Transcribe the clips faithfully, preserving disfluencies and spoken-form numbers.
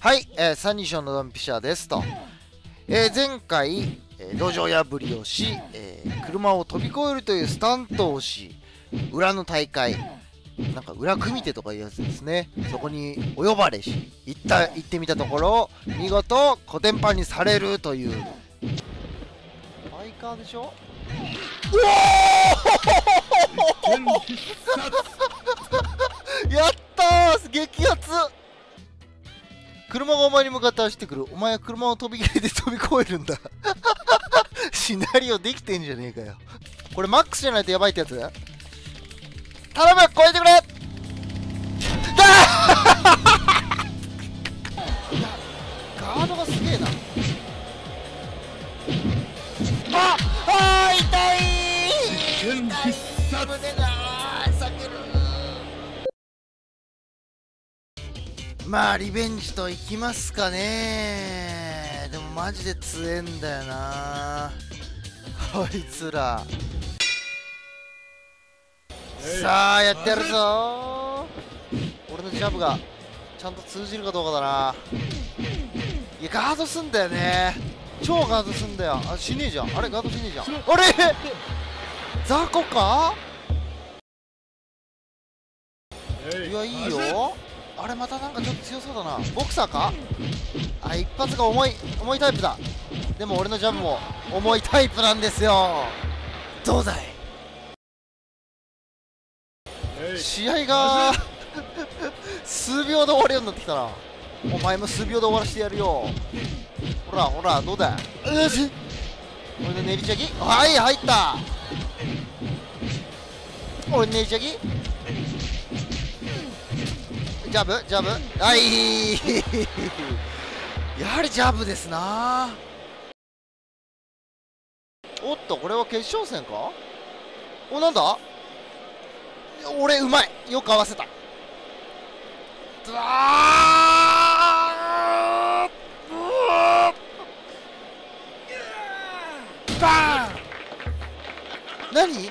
はい、えー、サニーショーのドンピシャですと、えー、前回、えー、路上破りをし、えー、車を飛び越えるというスタントをし、裏の大会、なんか裏組手とかいうやつですね。そこにお呼ばれし、行った行ってみたところ、見事コテンパンにされるという。バイカーでしょ。うおーやったー、激アツ。車がお前に向かって走ってくる。お前は車を飛び切れて飛び越えるんだ。シナリオできてんじゃねえかよ。これマックスじゃないとやばいってやつ。頼む、超えてくれ。だガードがすげえな。ああー、痛い痛い、胸が避ける。まあリベンジといきますかね。でもマジで強えんだよなこいつら。さあやってやるぞー。俺のジャブがちゃんと通じるかどうかだな。いやガードすんだよね。超ガードすんだよ。あ、死ねえじゃん。あれガードしねえじゃん。あれ雑魚か。いやいいよ。あれまたなんかちょっと強そうだな。ボクサーか。あ、一発が重い重いタイプだ。でも俺のジャブも重いタイプなんですよ。どうだい。試合が数秒で終わるようになってきたな。お前も数秒で終わらせてやるよ。ほらほら、どうだい。よし、俺の練りチャギ。はい、入った。俺の練りチャギ。ジャブジャブ、はい。やはりジャブですな。おっと、これは決勝戦か。お、なんだ。俺うまい、よく合わせた。あーバーン。何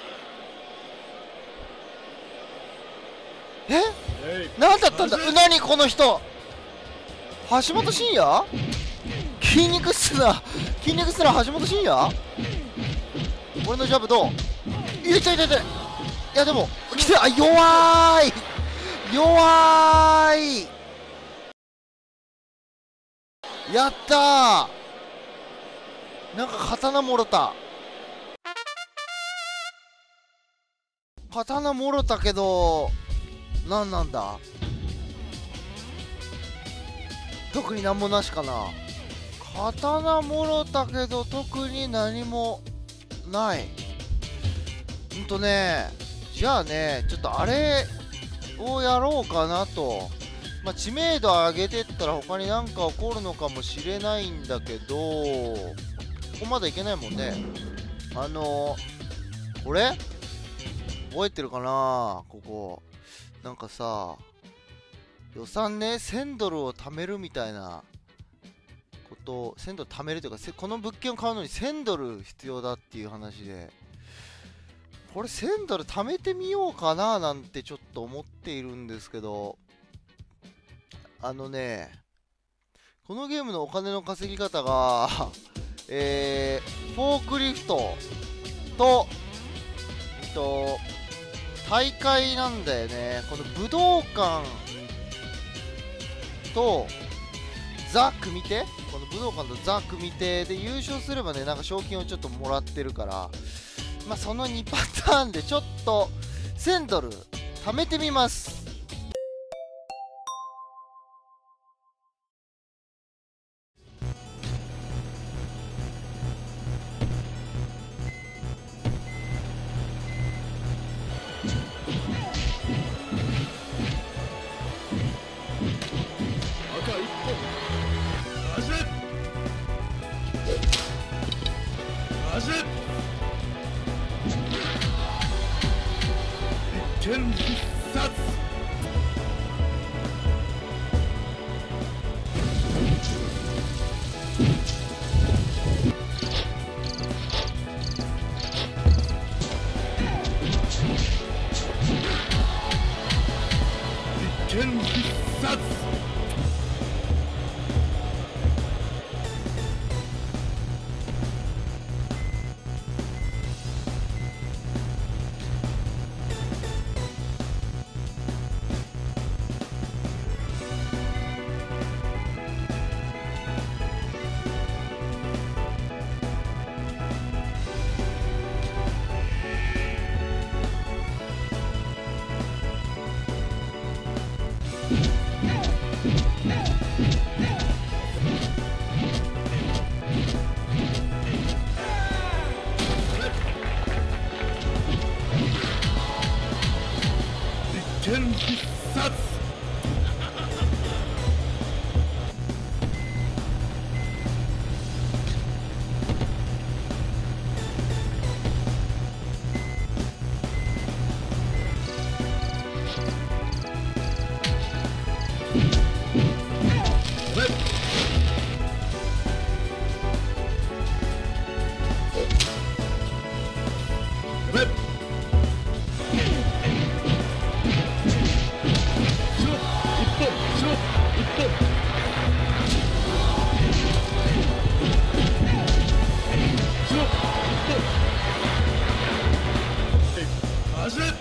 え、何だったんだ。何この人、橋本真也。筋肉質な筋肉質な橋本真也。俺のジャブどう。いや、痛い痛い痛い。いやでも来て、あ、弱い弱い。やったー。なんか刀もろた。刀もろたけど何なんだ。特になんもなしかな。刀もろたけど特に何もない。うんとね、じゃあね、ちょっとあれをやろうかなと。まあ、知名度上げてったら他になんか起こるのかもしれないんだけど、ここまだいけないもんね。あのー、これ覚えてるかな。ここなんかさ、予算ね、せんドルを貯めるみたいなこと、せんドル貯めるというか、この物件を買うのにせんドル必要だっていう話で、これせんドル貯めてみようかななんてちょっと思っているんですけど、あのね、このゲームのお金の稼ぎ方がえー、フォークリフトと、えっと、大会なんだよね。この武道館とザ・組手、この武道館とザ・組手で優勝すればね、なんか賞金をちょっともらってるから、まあそのにパターンでちょっとせんドル貯めてみます。 一見必殺。一見必殺。 走れ。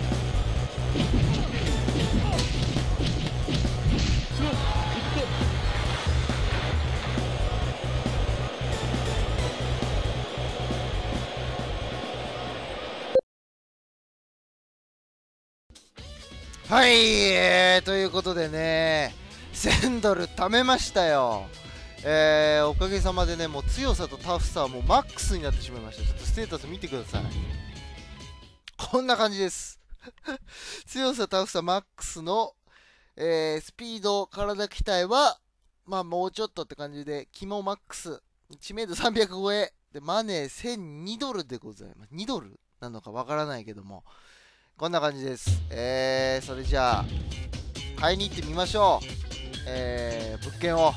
はい、えー、ということでね、せんドル貯めましたよ。えー、おかげさまでね、もう強さとタフさはもうマックスになってしまいました。ちょっとステータス見てください。こんな感じです。強さ、タフさ、マックスの、えー、スピード、体鍛えは、まあもうちょっとって感じで、肝マックス、知名度さんびゃく超え、で、マネーせんにドルでございます。にドルなのかわからないけども、こんな感じです。えー、それじゃあ、買いに行ってみましょう。えー、物件を。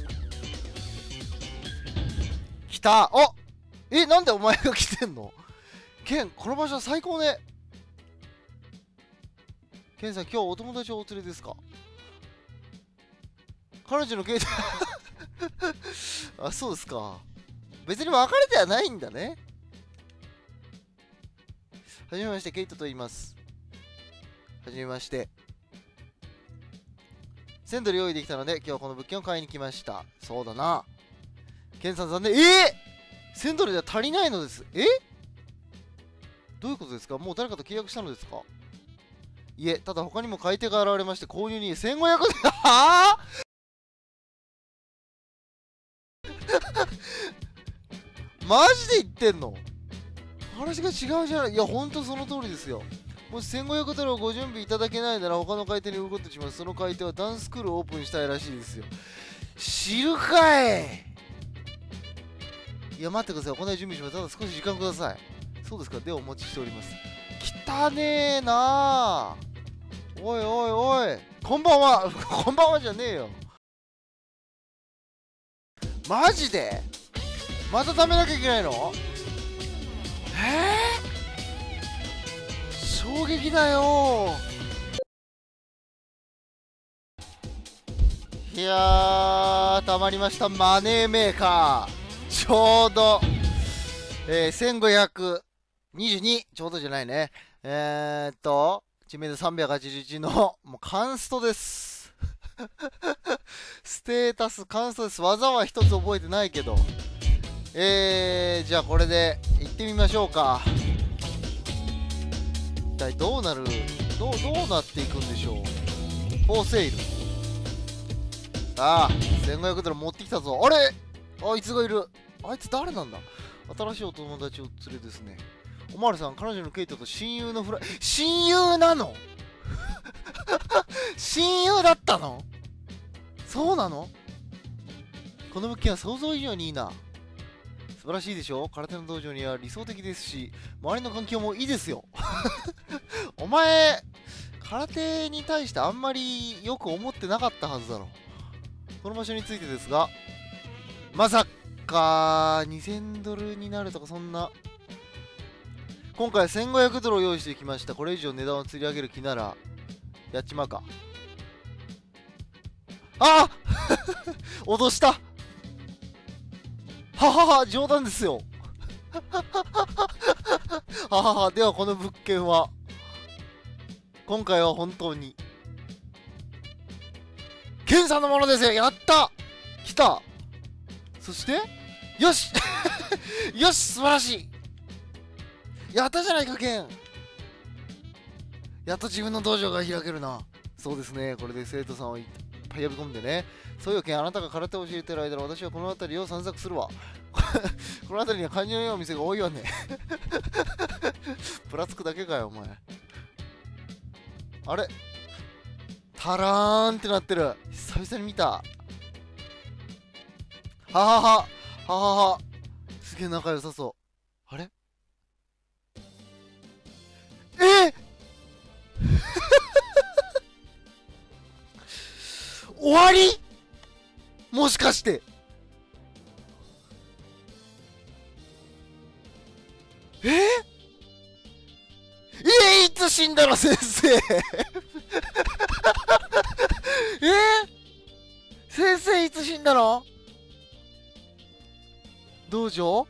来た。おえ、なんでお前が来てんの？ケン、この場所最高ね。ケンさん、今日お友達をお連れですか？彼女の携帯あ、そうですか。別に別れてはないんだね。はじめまして、ケイトと言います。はじめまして。せんドル用意できたので、今日はこの物件を買いに来ました。そうだな。ケンさん残念。えー、せんドルでは足りないのです。えどういうことですか？もう誰かと契約したのですか？いえ、ただ他にも買い手が現れまして、購入にせんごひゃくえん。はぁマジで言ってんの？話が違うじゃない。いや、ほんとその通りですよ。もしせんごひゃくドルをご準備いただけないなら他の買い手に売ることにします。その買い手はダンススクールをオープンしたいらしいですよ。知るかい。いや、待ってください。お金準備します。ただ少し時間ください。そうですか。ではお待ちしております。汚ねえなー。おいおいおい。こんばんは。こんばんはじゃねえよ。マジでまた貯めなきゃいけないの？えー、衝撃だよー。いやー、たまりました。マネーメーカー。ちょうど、えー、せんごひゃくにじゅうに。ちょうどじゃないね。えーっと、知名度さんびゃくはちじゅういちの、もうカンストです。ステータスカンストです。技は一つ覚えてないけど。えー、じゃあこれで行ってみましょうか。一体どうなる、どう、どうなっていくんでしょう。フォーセイル。さあ、せんごひゃくドル持ってきたぞ。あれあいつがいる。あいつ誰なんだ？新しいお友達を連れですね。おまるさん、彼女のケイトと親友のフライ、親友なの？親友だったの？そうなの？この物件は想像以上にいいな。素晴らしいでしょ？空手の道場には理想的ですし、周りの環境もいいですよ。お前、空手に対してあんまりよく思ってなかったはずだろ。この場所についてですが、まさかにせんドルになるとかそんな。今回せんごひゃくドルを用意してきました。これ以上値段を釣り上げる気ならやっちまうか。あっ脅した。ははは、冗談ですよ。ははは、ではこの物件は今回は本当にケンさんのものですよ。やった、来た。そしてよしよし、素晴らしい。やったじゃないか、ケン。やっと自分の道場が開けるな。そうですね、これで生徒さんをいっぱい呼び込んでね。そうよ、ケン、あなたが空手を教えてる間は私はこの辺りを散策するわ。この辺りには漢字のような店が多いわね。プラつくだけかよ、お前。あれタラーンってなってる。久々に見た。はははははは。すげえ仲良さそう。あれえ終わり？もしかしてええいつ死んだの先生。え先生いつ死んだの？道場？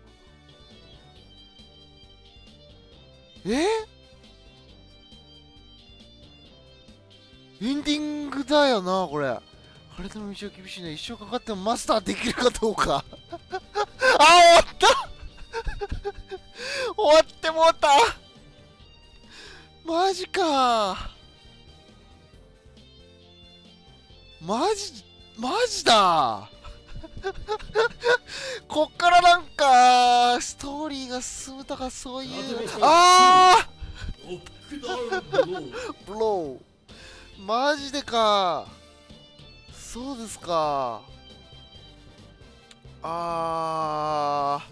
えエンディングだよなこれ。体の道は厳しいね。一生かかってもマスターできるかどうか。あ、終わった終わってもうた。マジか。マジマジだ。こっからなんかストーリーが進むとかそういう。ああブロー。マジでか。そうですか。あ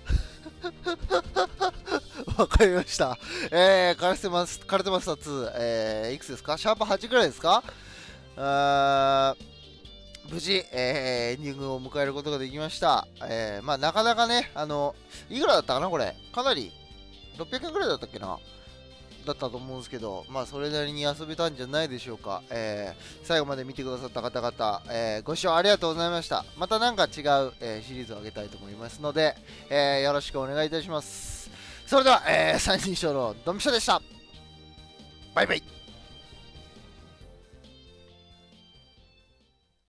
ーわかりました。えー、カルテマス、カルテマスターツー、えー、いくつですか？シャープはちぐらいですか？あー無事、えー、エンディングを迎えることができました。えー、まあなかなかね、あの、いくらだったかなこれ。かなり、ろっぴゃくえんぐらいだったっけなだったと思うんですけど、まあそれなりに遊べたんじゃないでしょうか。えー、最後まで見てくださった方々、えー、ご視聴ありがとうございました。またなんか違う、えー、シリーズをあげたいと思いますので、えー、よろしくお願いいたします。それでは、えー、三人称のドンピシャでした。バイバイ。